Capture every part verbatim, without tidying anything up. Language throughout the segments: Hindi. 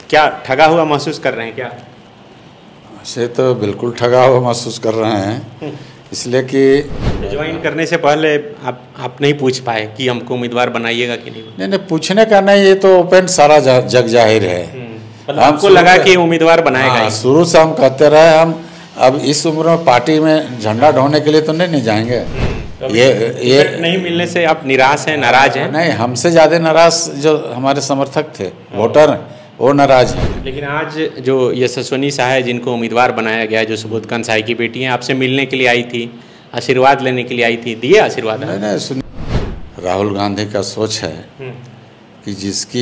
क्या ठगा हुआ महसूस कर रहे हैं क्या? से तो बिल्कुल ठगा हुआ महसूस कर रहे हैं, इसलिए कि ज्वाइन करने से पहले आप आप नहीं पूछ पाए कि हमको उम्मीदवार बनाइएगा कि नहीं? नहीं नहीं पूछने का नहीं, ये तो ओपन सारा जग जाहिर है। मतलब हमको लगा कि उम्मीदवार बनाएगा ही। शुरू से हम कहते रहे, हम अब इस उम्र में पार्टी में झंडा ढोने के लिए तो नहीं नहीं जाएंगे। ये ये नहीं मिलने से आप निराश हैं, नाराज हैं? नहीं, हमसे ज़्यादा नाराज जो हमारे समर्थक थे, वोटर, वो नाराज हैं। लेकिन आज जो यशस्विनी साह जिनको उम्मीदवार बनाया गया, जो सुबोधकांत साह की बेटी हैं, आपसे मिलने के लिए आई थी, आशीर्वाद लेने के लिए आई थी, दिए आशीर्वाद? नहीं नहीं सुन, राहुल गांधी का सोच है कि जिसकी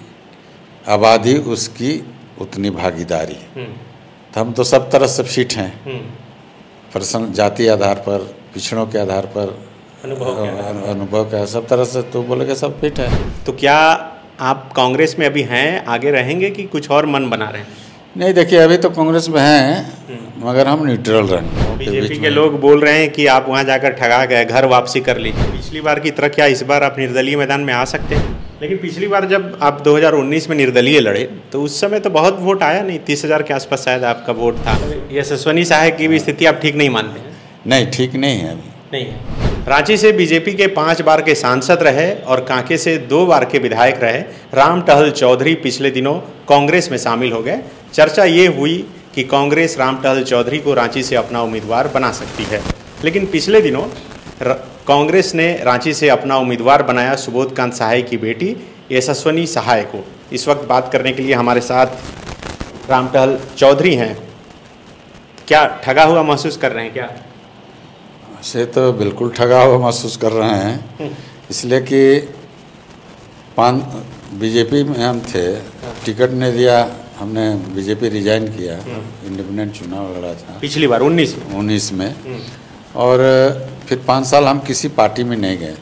आबादी उसकी उतनी भागीदारी। तो हम तो सब तरह से फिट हैं, पर्सन जाति आधार पर, पिछड़ों के आधार पर, अनुभव का सब तरह से, तो बोलेगा सब फिट है। तो क्या आप कांग्रेस में अभी हैं, आगे रहेंगे कि कुछ और मन बना रहे हैं? नहीं देखिए, अभी तो कांग्रेस में हैं, मगर हम न्यूट्रल रहेंगे। बीजेपी के लोग बोल रहे हैं कि आप वहां जाकर ठगा गए, घर वापसी कर लीजिए। पिछली बार की तरह क्या इस बार आप निर्दलीय मैदान में आ सकते हैं? लेकिन पिछली बार जब आप दो हज़ार उन्नीस में निर्दलीय लड़े तो उस समय तो बहुत वोट आया नहीं, तीस हजार के आसपास शायद आपका वोट था। यशस्विनी साह की भी स्थिति आप ठीक नहीं मानते हैं? नहीं, ठीक नहीं है अभी। नहीं है। रांची से बीजेपी के पांच बार के सांसद रहे और कांके से दो बार के विधायक रहे राम टहल चौधरी पिछले दिनों कांग्रेस में शामिल हो गए। चर्चा ये हुई कि कांग्रेस राम टहल चौधरी को रांची से अपना उम्मीदवार बना सकती है, लेकिन पिछले दिनों कांग्रेस ने रांची से अपना उम्मीदवार बनाया सुबोधकांत साह की बेटी यशस्विनी साह को। इस वक्त बात करने के लिए हमारे साथ राम टहल चौधरी हैं। क्या ठगा हुआ महसूस कर रहे हैं क्या? से तो बिल्कुल ठगा हुआ महसूस कर रहे हैं, इसलिए कि पान बीजेपी में हम थे, टिकट नहीं दिया, हमने बीजेपी रिजाइन किया, इंडिपेंडेंट चुनाव लड़ा था पिछली बार उन्नीस में उन्नीस में और फिर पाँच साल हम किसी पार्टी में नहीं गए।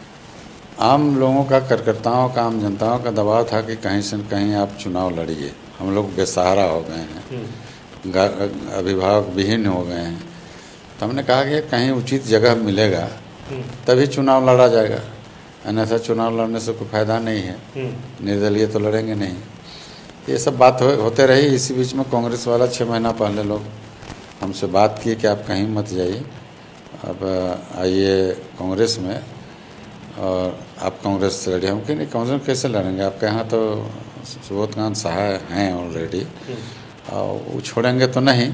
आम लोगों का, कार्यकर्ताओं का, आम जनताओं का दबाव था कि कहीं से कहीं आप चुनाव लड़िए। हम लोग बेसहारा हो गए हैं, अभिभावक विहीन हो गए हैं, तो हमने कहा कि कहीं उचित जगह मिलेगा तभी चुनाव लड़ा जाएगा, अन्यथा चुनाव लड़ने से कोई फायदा नहीं है, निर्दलीय तो लड़ेंगे नहीं। ये सब बात हो, होते रही। इसी बीच में कांग्रेस वाला छः महीना पहले लोग हमसे बात किए कि आप कहीं मत जाइए, अब आइए कांग्रेस में और आप कांग्रेस से लड़िए। हम कहीं नहीं, कांग्रेस में कैसे लड़ेंगे, आपके यहाँ तो सुबोधकांत साह हैं ऑलरेडी, और वो छोड़ेंगे तो नहीं।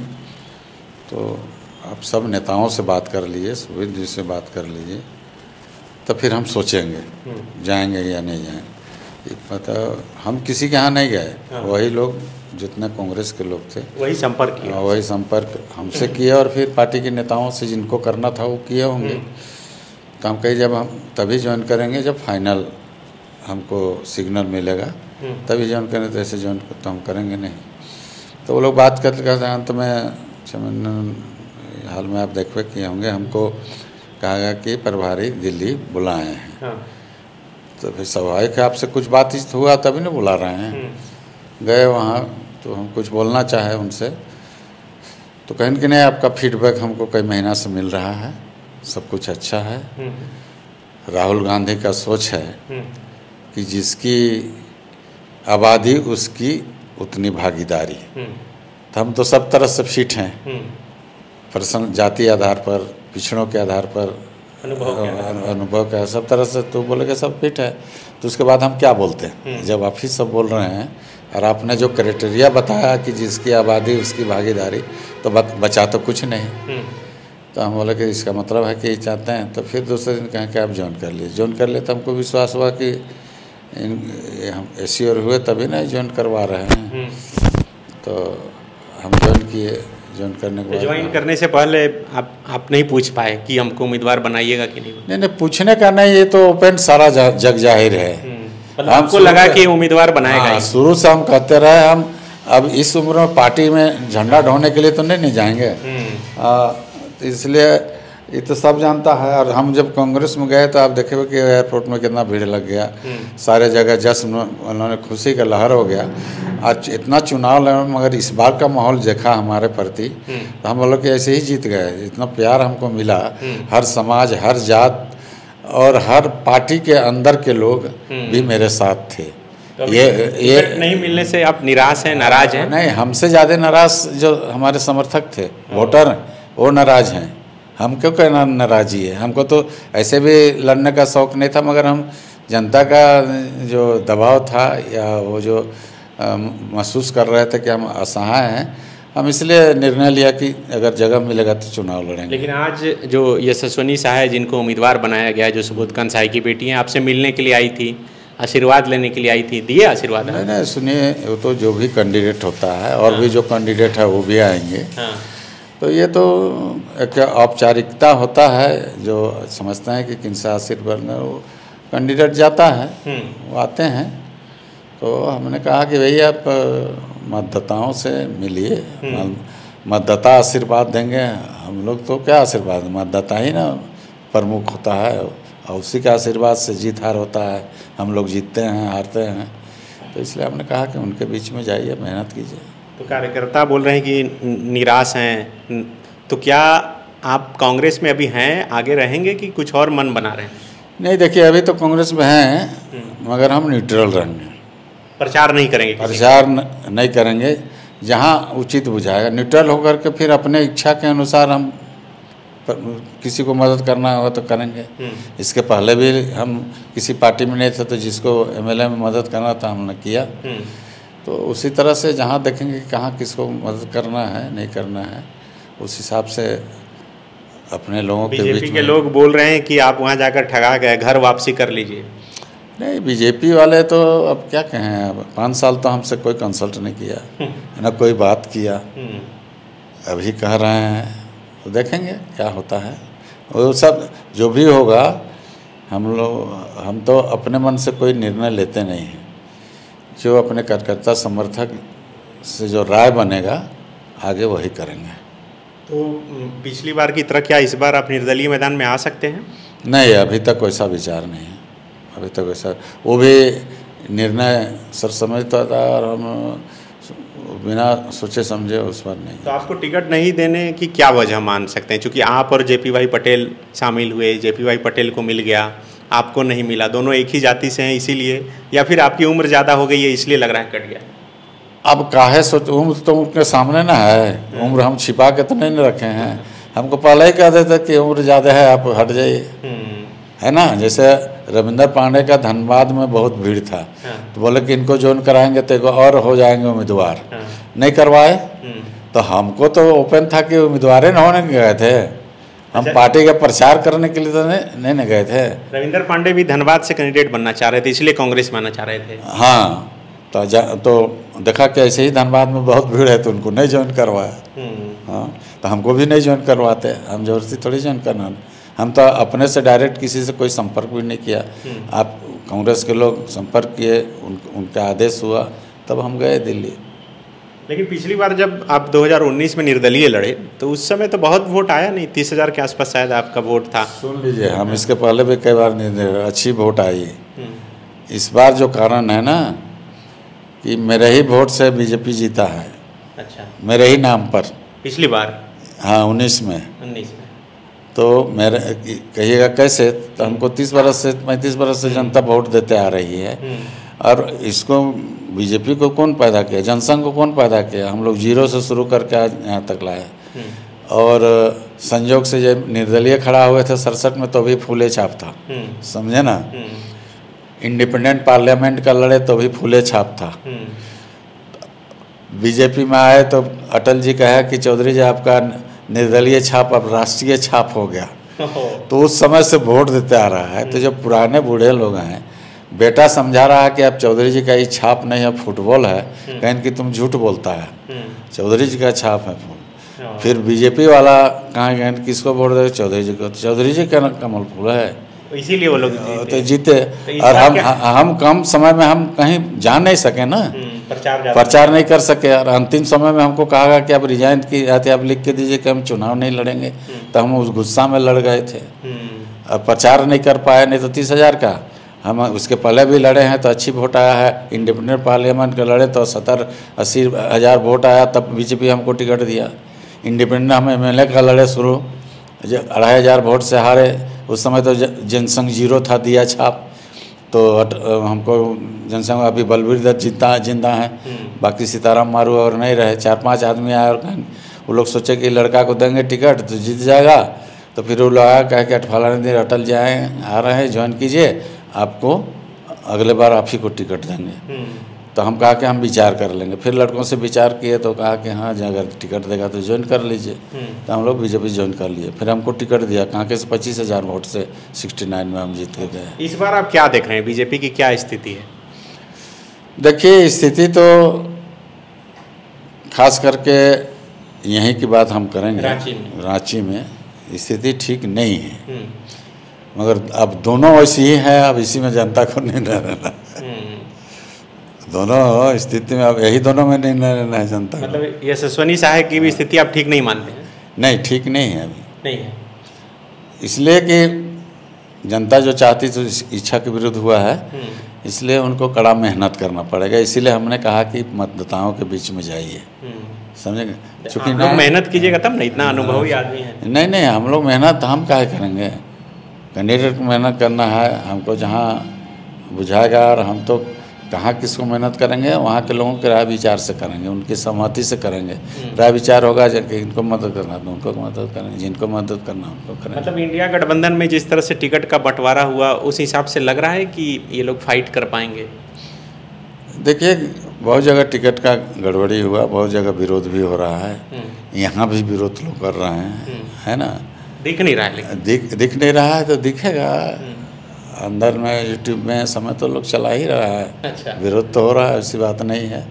तो आप सब नेताओं से बात कर लीजिए, सुबोध जी से बात कर लीजिए, तो फिर हम सोचेंगे जाएंगे या नहीं जाएंगे। पता, हम किसी के यहाँ नहीं गए, वही लोग जितने कांग्रेस के लोग थे वही संपर्क किया, वही संपर्क हमसे किया और फिर पार्टी के नेताओं से जिनको करना था वो किए होंगे। तो हम कहीं जब हम तभी ज्वाइन करेंगे जब फाइनल हमको सिग्नल मिलेगा, तभी ज्वाइन करें, तो ऐसे ज्वाइन तो हम करेंगे नहीं। तो वो लोग बात करते करते अंत में हाल में आप देखते कि होंगे, हमको कहा गया कि प्रभारी दिल्ली बुलाए हैं। हाँ। तो फिर स्वाभाविक है, आपसे कुछ बातचीत हुआ तभी नहीं बुला रहे हैं। गए वहाँ तो हम कुछ बोलना चाहे उनसे, तो कहीं कि नहीं, आपका फीडबैक हमको कई महीना से मिल रहा है, सब कुछ अच्छा है। राहुल गांधी का सोच है कि जिसकी आबादी उसकी उतनी भागीदारी। तो हम तो सब तरह से फिट हैं, पर्सन जाति आधार पर, पिछड़ों के आधार पर, अनुभव का सब तरह से, तो बोलेगा सब फिट है। तो उसके बाद हम क्या बोलते हैं जब आप ही सब बोल रहे हैं और आपने जो क्राइटेरिया बताया कि जिसकी आबादी उसकी भागीदारी, तो बचा तो कुछ नहीं। तो हम बोले कि इसका मतलब है कि चाहते हैं, तो फिर दूसरे दिन कहें कि आप ज्वाइन कर लिए। ज्वाइन कर लिए तो हमको विश्वास हुआ कि हम एश्योर हुए तभी ना ज्वाइन करवा रहे हैं। तो हम ज्वाइन किए। ज्वाइन करने के बाद ज्वाइन करने से पहले आप आप नहीं पूछ पाए कि हमको उम्मीदवार बनाइएगा कि नहीं? नहीं नहीं पूछने का नहीं, ये तो ओपन सारा जग जाहिर है। मतलब हमको लगा कि उम्मीदवार बनाएगा ही। शुरू से हम कहते रहे, हम अब इस उम्र में पार्टी में झंडा ढोने के लिए तो नहीं नहीं जाएंगे। इसलिए ये तो सब जानता है। और हम जब कांग्रेस में गए तो आप देखे कि एयरपोर्ट में कितना भीड़ लग गया, सारे जगह जश्न, उन्होंने खुशी का लहर हो गया। आज इतना चुनाव लड़ा, मगर इस बार का माहौल देखा हमारे प्रति, तो हम बोलो कि ऐसे ही जीत गए। इतना प्यार हमको मिला, हर समाज, हर जात और हर पार्टी के अंदर के लोग भी मेरे साथ थे। तो ये ये नहीं मिलने से आप निराश हैं, नाराज हैं? नहीं, हमसे ज़्यादा नाराज जो हमारे समर्थक थे, वोटर, वो नाराज हैं। हम क्यों कहना नाराज़ी है, हमको तो ऐसे भी लड़ने का शौक़ नहीं था, मगर हम जनता का जो दबाव था या वो जो महसूस कर रहे थे कि हम असहाय हैं, हम इसलिए निर्णय लिया कि अगर जगह मिलेगा तो चुनाव लड़ेंगे। लेकिन आज जो यशस्विनी शाह जिनको उम्मीदवार बनाया गया है, जो सुबोध कंसाई की बेटी हैं, आपसे मिलने के लिए आई थी, आशीर्वाद लेने के लिए आई थी, दिए आशीर्वाद? नहीं नहीं, सुनिए, वो तो जो भी कैंडिडेट होता है और हाँ। भी जो कैंडिडेट है वो भी आएंगे। हाँ। तो ये तो एक औपचारिकता होता है, जो समझते हैं कि किनसे आशीर्वाद में वो कैंडिडेट जाता है, वो आते हैं। तो हमने कहा कि भैया आप मतदाताओं से मिलिए, मतदाता आशीर्वाद देंगे, हम लोग तो क्या आशीर्वाद, मतदाता ही ना प्रमुख होता है और उसी के आशीर्वाद से जीत हार होता है, हम लोग जीतते हैं, हारते हैं। तो इसलिए हमने कहा कि उनके बीच में जाइए, मेहनत कीजिए। तो कार्यकर्ता बोल रहे हैं कि निराश हैं, तो क्या आप कांग्रेस में अभी हैं, आगे रहेंगे कि कुछ और मन बना रहे हैं? नहीं, देखिए, अभी तो कांग्रेस में हैं, मगर हम न्यूट्रल रहेंगे, प्रचार नहीं करेंगे, प्रचार नहीं करेंगे, जहां उचित बुझाएगा। न्यूट्रल होकर के फिर अपने इच्छा के अनुसार हम किसी को मदद करना होगा तो करेंगे। इसके पहले भी हम किसी पार्टी में नहीं थे, तो जिसको एमएलए में मदद करना था हमने किया। तो उसी तरह से जहां देखेंगे कि कहाँ किसको मदद करना है, नहीं करना है, उस हिसाब से अपने लोगों के बीच में। बीजेपी के लोग बोल रहे हैं कि आप वहां जाकर ठगा गए, घर वापसी कर लीजिए। नहीं, बीजेपी वाले तो अब क्या कहें, अब पाँच साल तो हमसे कोई कंसल्ट नहीं किया, ना कोई बात किया, अभी कह रहे हैं, तो देखेंगे क्या होता है। वो सब जो भी होगा, हम लोग हम तो अपने मन से कोई निर्णय लेते नहीं हैं, जो अपने कार्यकर्ता समर्थक से जो राय बनेगा आगे वही करेंगे। तो पिछली बार की तरह क्या इस बार आप निर्दलीय मैदान में आ सकते हैं? नहीं, अभी तक वैसा विचार नहीं है, अभी तक वैसा, वो भी निर्णय सर समझता था और हम बिना सोचे समझे उस पर नहीं। तो आपको टिकट नहीं देने की क्या वजह मान सकते हैं? क्योंकि आप और जेपी भाई पटेल शामिल हुए, जेपी भाई पटेल को मिल गया, आपको नहीं मिला, दोनों एक ही जाति से हैं इसीलिए, या फिर आपकी उम्र ज़्यादा हो गई है इसलिए लग रहा है कट गया? अब काहे सोच, उम्र तो उनके सामने ना है, उम्र हम छिपा के तो नहीं रखे हैं। हमको पहले ही कह देते कि उम्र ज़्यादा है, आप हट जाइए, है ना। जैसे रविंदर पांडे का धनबाद में बहुत भीड़ था, तो बोले कि इनको ज्वाइन कराएंगे तो और हो जाएंगे उम्मीदवार, नहीं करवाए। तो हमको तो ओपन था कि उम्मीदवार न होने गए थे, हम अच्छा। पार्टी का प्रचार करने के लिए तो नहीं नहीं गए थे। रविंदर पांडे भी धनबाद से कैंडिडेट बनना चाह रहे थे, इसलिए कांग्रेस में आना चाह रहे थे। हाँ, तो तो देखा कि ऐसे ही धनबाद में बहुत भीड़ है, तो उनको नहीं ज्वाइन करवाया। हाँ, तो हमको भी नहीं ज्वाइन करवाते, हम जबरदस्ती थोड़ी ज्वाइन करना। हम तो अपने से डायरेक्ट किसी से कोई संपर्क भी नहीं किया। आप कांग्रेस के लोग संपर्क किए, उन, उनका आदेश हुआ, तब हम गए दिल्ली। लेकिन पिछली बार जब आप दो हज़ार उन्नीस में निर्दलीय लड़े, तो उस समय तो बहुत वोट आया नहीं, तीस हज़ार के आसपास शायद आपका वोट था। सुन लीजिए, हम इसके पहले भी कई बार अच्छी वोट आई। इस बार जो कारण है ना कि मेरे ही वोट से बीजेपी जीता है। अच्छा, मेरे ही नाम पर पिछली बार? हाँ, उन्नीस में। उन्नीस में तो मेरे कहिएगा कैसे, तो हमको तीस बरस से पैंतीस बरस से जनता वोट देते आ रही है, और इसको बीजेपी को कौन पैदा किया, जनसंघ को कौन पैदा किया? हम लोग जीरो से शुरू करके आज यहाँ तक लाए। और संयोग से जब निर्दलीय खड़ा हुए थे सड़सठ में, तो भी फूले छाप था, समझे ना। इंडिपेंडेंट पार्लियामेंट का लड़े तो भी फूले छाप था। बीजेपी में आए तो अटल जी कहा कि चौधरी जी आपका निर्दलीय छाप अब राष्ट्रीय छाप हो गया। तो उस समय से वोट देते आ रहा है। तो जो पुराने बूढ़े लोग हैं, बेटा समझा रहा है कि अब चौधरी जी का ये छाप नहीं है, फुटबॉल है, कहें कि तुम झूठ बोलता है, चौधरी जी का छाप है फूल। फिर बीजेपी वाला कहाँ गए, किसको वोट दे? चौधरी जी को। तो चौधरी जी का कमल फूल है, इसीलिए वो लोग तो जीते। और हम हम कम समय में हम कहीं जा नहीं सके ना, प्रचार प्रचार नहीं कर सके। और अंतिम समय में हमको कहा गया कि आप रिजाइन की आते, आप लिख के दीजिए कि हम चुनाव नहीं लड़ेंगे। तो हम उस गुस्सा में लड़ गए थे, अब प्रचार नहीं कर पाए। नहीं तो तीस हज़ार का हम उसके पहले भी लड़े हैं तो अच्छी वोट आया है। इंडिपेंडेंट पार्लियामेंट का लड़े तो सत्तर अस्सी हज़ार वोट आया, तब बीजेपी हमको टिकट दिया। इंडिपेंडेंट हम एम एल ए का लड़े शुरू, अढ़ाई हज़ार वोट से हारे। उस समय तो जनसंघ जीरो था, दिया छाप। तो अट, हमको जनसंघ अभी बलबीर दत्त जिंदा जिंदा है, बाकी सीताराम मारू और नहीं रहे, चार पांच आदमी आए और वो लोग सोचे कि लड़का को देंगे टिकट तो जीत जाएगा, तो फिर वो लोग आया कह के फलाने दिन अटल जी आए आ रहे हैं ज्वाइन कीजिए, आपको अगले बार आप ही को टिकट देंगे। तो हम कहा कि हम विचार कर लेंगे। फिर लड़कों से विचार किए तो कहा कि हाँ अगर टिकट देगा तो ज्वाइन कर लीजिए। तो हम लोग बीजेपी ज्वाइन कर लिए। फिर हमको टिकट दिया कांके से पच्चीस हज़ार वोट से सिक्सटी नाइन में हम जीत के गए। इस बार आप क्या देख रहे हैं, बीजेपी की क्या स्थिति है? देखिए स्थिति तो खास करके यहीं की बात हम करेंगे, रांची में रांची में स्थिति ठीक नहीं है, मगर अब दोनों वैसी ही है, अब इसी में जनता को निर्णय लेना है। दोनों स्थिति में अब यही दोनों में निर्णय लेना है जनता। मतलब यशस्वनी साहब की भी स्थिति आप ठीक नहीं मानते हैं? नहीं, ठीक नहीं है अभी। नहीं है इसलिए कि जनता जो चाहती थी इच्छा के विरुद्ध हुआ है, इसलिए उनको कड़ा मेहनत करना पड़ेगा। इसीलिए हमने कहा कि मतदाताओं के बीच में जाइए, समझेंगे। चूँकि लोग मेहनत कीजिएगा तब ना, इतना अनुभवी आदमी है। नहीं नहीं, हम लोग मेहनत हम काहे करेंगे, कैंडिडेट को मेहनत करना है हमको, जहाँ बुझाएगा। और हम तो कहाँ किसको मेहनत करेंगे, वहाँ के लोगों के राय विचार से करेंगे, उनकी सहमति से करेंगे। राय विचार होगा जब इनको मदद करना तो उनको मदद करेंगे, जिनको मदद करना उनको करेंगे। मतलब इंडिया गठबंधन में जिस तरह से टिकट का बंटवारा हुआ, उस हिसाब से लग रहा है कि ये लोग फाइट कर पाएंगे? देखिए बहुत जगह टिकट का गड़बड़ी हुआ, बहुत जगह विरोध भी हो रहा है, यहाँ भी विरोध लोग कर रहे हैं, है ना। दिख नहीं रहा है, लेकिन दिख दिख नहीं रहा है तो दिखेगा अंदर में, यूट्यूब में समय तो लोग चला ही रहा है। अच्छा। विरोध तो हो रहा है, ऐसी बात नहीं है।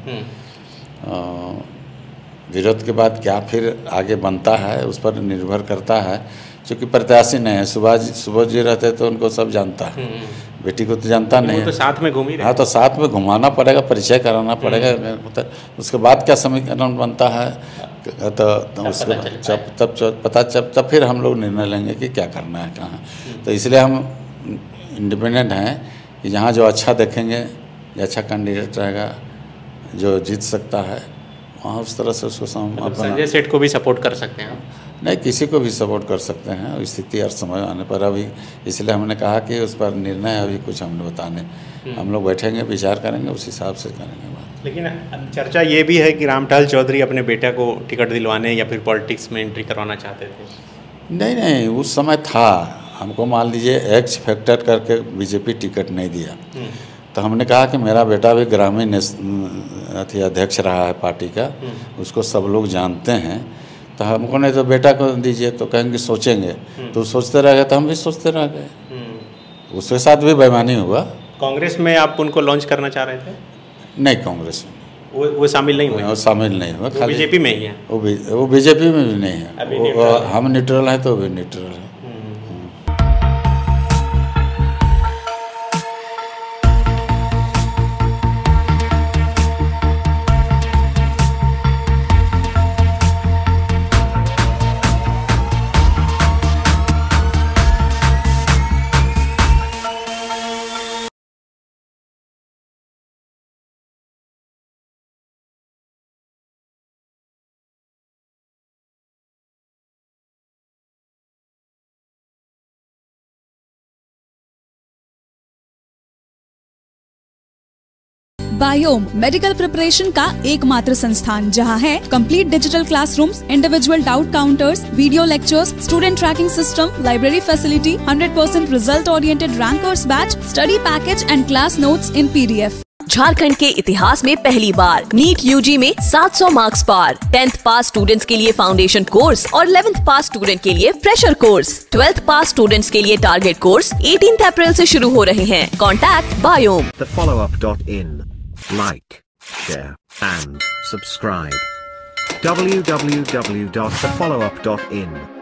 विरोध के बाद क्या फिर आगे बनता है उस पर निर्भर करता है, क्योंकि प्रत्याशी नहीं है। सुभाष जी सुभाष जी रहते तो उनको सब जानता है, बेटी को तो जानता नहीं है। तो साथ में घूम ही रहे। हाँ, तो साथ में घुमाना पड़ेगा, परिचय कराना पड़ेगा, उसके बाद क्या समीकरण बनता है तो, तो उसके जब तब पता जब तब फिर हम लोग निर्णय लेंगे कि क्या करना है कहाँ। तो इसलिए हम इंडिपेंडेंट हैं कि जहाँ जो अच्छा देखेंगे, जो अच्छा कैंडिडेट रहेगा, जो जीत सकता है, वहाँ उस तरह से उसको संजय सेठ को भी सपोर्ट कर सकते हैं? नहीं, किसी को भी सपोर्ट कर सकते हैं स्थिति और समय आने पर। अभी इसलिए हमने कहा कि उस पर निर्णय अभी कुछ हमने बताने, हम लोग बैठेंगे, विचार करेंगे, उस हिसाब से करेंगे बात। लेकिन चर्चा ये भी है कि रामटहल चौधरी अपने बेटा को टिकट दिलवाने या फिर पॉलिटिक्स में एंट्री करवाना चाहते थे। नहीं नहीं, उस समय था, हमको मान लीजिए एक्स फैक्टर करके बीजेपी टिकट नहीं दिया, तो हमने कहा कि मेरा बेटा भी ग्रामीण अथी अध्यक्ष रहा है पार्टी का, उसको सब लोग जानते हैं, तो हमको नहीं तो बेटा को दीजिए, तो कहेंगे सोचेंगे, तो सोचते रह गए, तो हम भी सोचते रह गए। उसके साथ भी बेईमानी हुआ। कांग्रेस में आप उनको लॉन्च करना चाह रहे थे? नहीं, कांग्रेस में वो वो शामिल नहीं हुए? वो शामिल नहीं हुआ, खाली बीजेपी में ही है। वो भी वो बीजेपी में भी नहीं है, वो हम न्यूट्रल हैं तो वो भी न्यूट्रल है। बायोम मेडिकल प्रिपरेशन का एकमात्र संस्थान जहां है complete digital classrooms, individual doubt counters, video lectures, student tracking system, library facility, hundred percent result oriented rankers batch, study package and class notes in PDF. Jharkhand के इतिहास में पहली बार नीट यूजी में सात सौ मार्क्स पार, टेंथ पास स्टूडेंट्स के लिए फाउंडेशन कोर्स और इलेवेंथ पास स्टूडेंट के लिए fresher course, twelfth pass students के लिए टारगेट कोर्स अठारह अप्रैल से शुरू हो रहे हैं। Contact Biome. The follow up dot in. Like, share, and subscribe. w w w dot the follow up dot in